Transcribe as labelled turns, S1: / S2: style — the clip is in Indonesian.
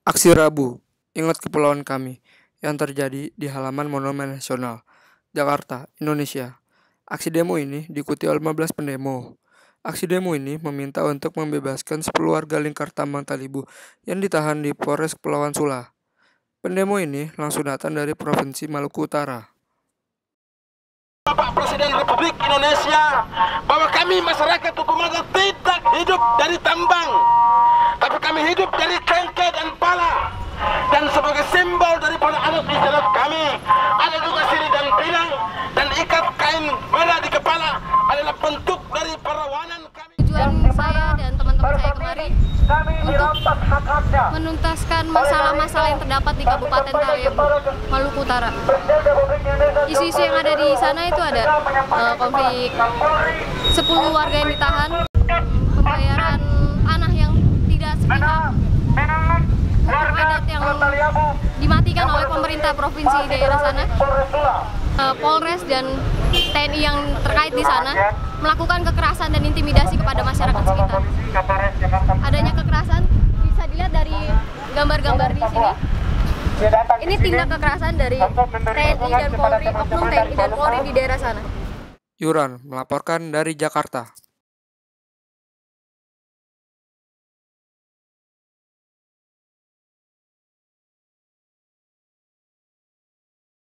S1: Aksi Rabu, ingat kepulauan kami, yang terjadi di halaman Monumen Nasional, Jakarta, Indonesia. Aksi demo ini diikuti oleh 15 pendemo. Aksi demo ini meminta untuk membebaskan 10 warga Lingkar Tambang Talibu yang ditahan di Polres Kepulauan Sula. Pendemo ini langsung datang dari Provinsi Maluku Utara.
S2: Bapak Presiden Republik Indonesia, bahwa kami masyarakat Tukumaga tidak hidup dari tambang, tapi kami hidup dari cengkeh dan pala. Dan sebagai simbol daripada adat istiadat kami, ada juga sirih dan pinang dan ikat kain merah di kepala adalah bentuk dari perlawanan kami.
S3: Tujuan saya dan teman-teman saya kemarin untuk menuntaskan masalah-masalah yang terdapat di Kabupaten Taliabu, Maluku Utara. Isu-isu yang ada di sana itu ada konflik 10 warga yang ditahan, pembayaran tanah yang tidak sepihak, hukum adat yang dimatikan oleh pemerintah provinsi daerah sana, Polres dan TNI yang terkait di sana melakukan kekerasan dan intimidasi kepada masyarakat sekitar. Adanya kekerasan bisa dilihat dari gambar-gambar di sini. Ini tindak kekerasan dari TNI dan Polri, oknum TNI dan Polri di daerah sana.
S1: Yuran melaporkan dari Jakarta.